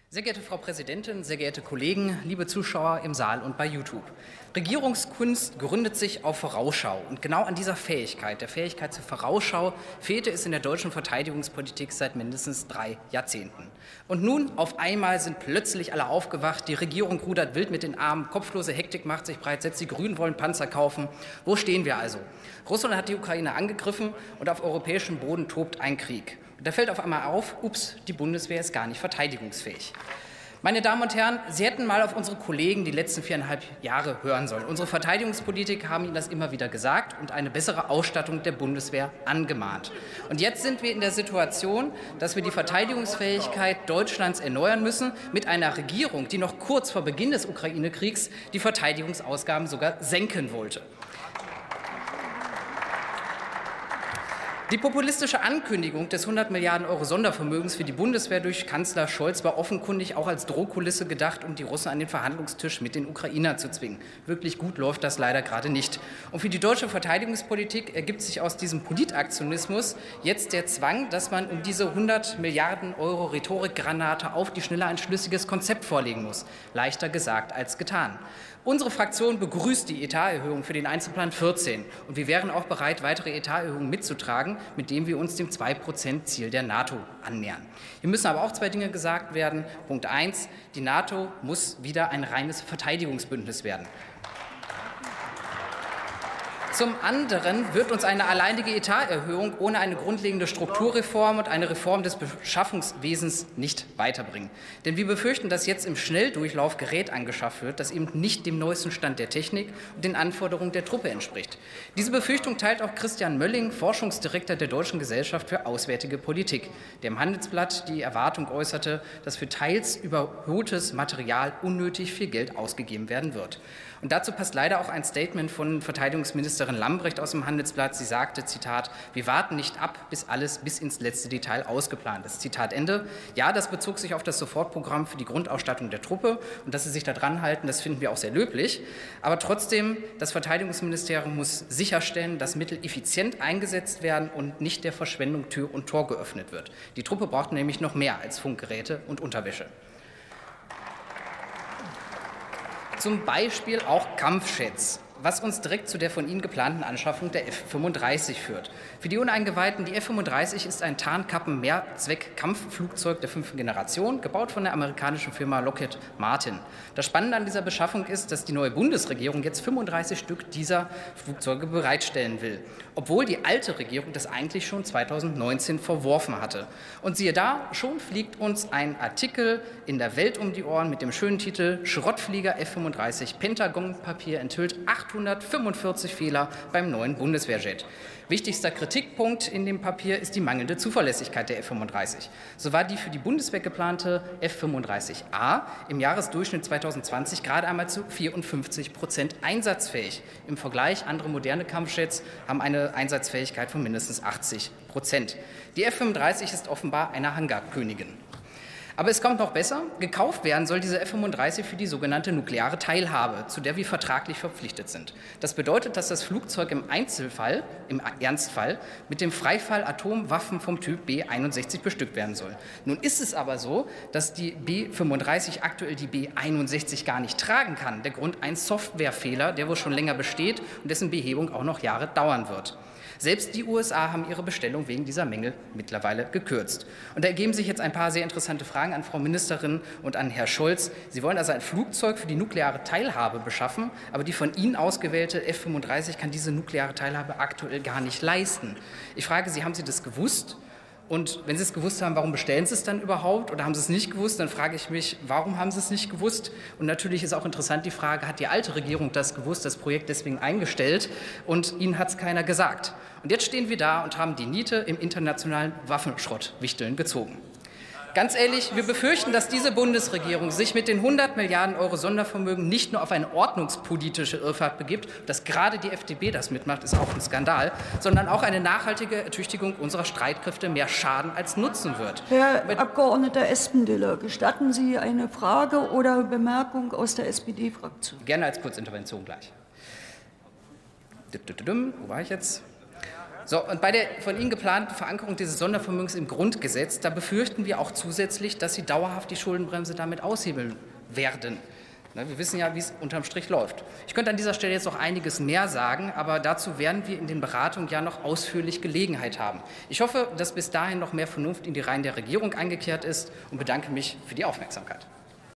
Sehr geehrte Frau Präsidentin, sehr geehrte Kollegen, liebe Zuschauer im Saal und bei YouTube. Regierungskunst gründet sich auf Vorausschau. Und genau an dieser Fähigkeit, der Fähigkeit zur Vorausschau, fehlte es in der deutschen Verteidigungspolitik seit mindestens 3 Jahrzehnten. Und nun auf einmal sind plötzlich alle aufgewacht, die Regierung rudert wild mit den Armen, kopflose Hektik macht sich breit, selbst die Grünen wollen Panzer kaufen. Wo stehen wir also? Russland hat die Ukraine angegriffen und auf europäischem Boden tobt ein Krieg. Und da fällt auf einmal auf, ups, die Bundeswehr ist gar nicht verteidigungsfähig. Meine Damen und Herren, Sie hätten mal auf unsere Kollegen die letzten 4,5 Jahre hören sollen. Unsere Verteidigungspolitiker haben Ihnen das immer wieder gesagt und eine bessere Ausstattung der Bundeswehr angemahnt. Und jetzt sind wir in der Situation, dass wir die Verteidigungsfähigkeit Deutschlands erneuern müssen mit einer Regierung, die noch kurz vor Beginn des Ukraine-Kriegs die Verteidigungsausgaben sogar senken wollte. Die populistische Ankündigung des 100 Milliarden € Sondervermögens für die Bundeswehr durch Kanzler Scholz war offenkundig auch als Drohkulisse gedacht, um die Russen an den Verhandlungstisch mit den Ukrainern zu zwingen. Wirklich gut läuft das leider gerade nicht. Und für die deutsche Verteidigungspolitik ergibt sich aus diesem Politaktionismus jetzt der Zwang, dass man um diese 100 Milliarden € Rhetorikgranate auf die Schnelle ein schlüssiges Konzept vorlegen muss. Leichter gesagt als getan. Unsere Fraktion begrüßt die Etaterhöhung für den Einzelplan 14. Und wir wären auch bereit, weitere Etaterhöhungen mitzutragen, mit dem wir uns dem 2%-Ziel der NATO annähern. Hier müssen aber auch 2 Dinge gesagt werden. Punkt 1. Die NATO muss wieder ein reines Verteidigungsbündnis werden. Zum anderen wird uns eine alleinige Etaterhöhung ohne eine grundlegende Strukturreform und eine Reform des Beschaffungswesens nicht weiterbringen. Denn wir befürchten, dass jetzt im Schnelldurchlauf Gerät angeschafft wird, das eben nicht dem neuesten Stand der Technik und den Anforderungen der Truppe entspricht. Diese Befürchtung teilt auch Christian Mölling, Forschungsdirektor der Deutschen Gesellschaft für Auswärtige Politik, der im Handelsblatt die Erwartung äußerte, dass für teils überholtes Material unnötig viel Geld ausgegeben werden wird. Und dazu passt leider auch ein Statement von Verteidigungsministerin Lambrecht aus dem Handelsblatt. Sie sagte, Zitat, wir warten nicht ab, bis alles bis ins letzte Detail ausgeplant ist. Zitat Ende. Ja, das bezog sich auf das Sofortprogramm für die Grundausstattung der Truppe. Und dass Sie sich da dran halten, das finden wir auch sehr löblich. Aber trotzdem, das Verteidigungsministerium muss sicherstellen, dass Mittel effizient eingesetzt werden und nicht der Verschwendung Tür und Tor geöffnet wird. Die Truppe braucht nämlich noch mehr als Funkgeräte und Unterwäsche. Zum Beispiel auch Kampfjets, was uns direkt zu der von Ihnen geplanten Anschaffung der F-35 führt. Für die Uneingeweihten, die F-35 ist ein Tarnkappen-Mehrzweck-Kampfflugzeug der 5. Generation, gebaut von der amerikanischen Firma Lockheed Martin. Das Spannende an dieser Beschaffung ist, dass die neue Bundesregierung jetzt 35 Stück dieser Flugzeuge bereitstellen will, obwohl die alte Regierung das eigentlich schon 2019 verworfen hatte. Und siehe da, schon fliegt uns ein Artikel in der Welt um die Ohren mit dem schönen Titel Schrottflieger F-35, Pentagon-Papier enthüllt 845 Fehler beim neuen Bundeswehrjet. Wichtigster Kritikpunkt in dem Papier ist die mangelnde Zuverlässigkeit der F-35. So war die für die Bundeswehr geplante F-35A im Jahresdurchschnitt 2020 gerade einmal zu 54% einsatzfähig. Im Vergleich, andere moderne Kampfjets haben eine Einsatzfähigkeit von mindestens 80%. Die F-35 ist offenbar eine Hangarkönigin. Aber es kommt noch besser. Gekauft werden soll diese F-35 für die sogenannte nukleare Teilhabe, zu der wir vertraglich verpflichtet sind. Das bedeutet, dass das Flugzeug im Ernstfall, mit dem Freifall Atomwaffen vom Typ B-61 bestückt werden soll. Nun ist es aber so, dass die B-35 aktuell die B-61 gar nicht tragen kann. Der Grund ein Softwarefehler, der wohl schon länger besteht und dessen Behebung auch noch Jahre dauern wird. Selbst die USA haben ihre Bestellung wegen dieser Mängel mittlerweile gekürzt. Und da ergeben sich jetzt ein paar sehr interessante Fragen an Frau Ministerin und an Herrn Scholz. Sie wollen also ein Flugzeug für die nukleare Teilhabe beschaffen, aber die von Ihnen ausgewählte F-35 kann diese nukleare Teilhabe aktuell gar nicht leisten. Ich frage Sie, haben Sie das gewusst? Und wenn Sie es gewusst haben, warum bestellen Sie es dann überhaupt? Oder haben Sie es nicht gewusst? Dann frage ich mich, warum haben Sie es nicht gewusst? Und natürlich ist auch interessant die Frage, hat die alte Regierung das gewusst, das Projekt deswegen eingestellt und Ihnen hat es keiner gesagt? Und jetzt stehen wir da und haben die Niete im internationalen Waffenschrottwichteln gezogen. Ganz ehrlich, wir befürchten, dass diese Bundesregierung sich mit den 100 Milliarden € Sondervermögen nicht nur auf eine ordnungspolitische Irrfahrt begibt, dass gerade die FDP das mitmacht, ist auch ein Skandal, sondern auch eine nachhaltige Ertüchtigung unserer Streitkräfte mehr Schaden als Nutzen wird. Herr Abgeordneter Espendiller, gestatten Sie eine Frage oder Bemerkung aus der SPD-Fraktion? Gerne als Kurzintervention gleich. Wo war ich jetzt? So, und bei der von Ihnen geplanten Verankerung dieses Sondervermögens im Grundgesetz, da befürchten wir auch zusätzlich, dass Sie dauerhaft die Schuldenbremse damit aushebeln werden. Wir wissen ja, wie es unterm Strich läuft. Ich könnte an dieser Stelle jetzt noch einiges mehr sagen, aber dazu werden wir in den Beratungen ja noch ausführlich Gelegenheit haben. Ich hoffe, dass bis dahin noch mehr Vernunft in die Reihen der Regierung eingekehrt ist und bedanke mich für die Aufmerksamkeit.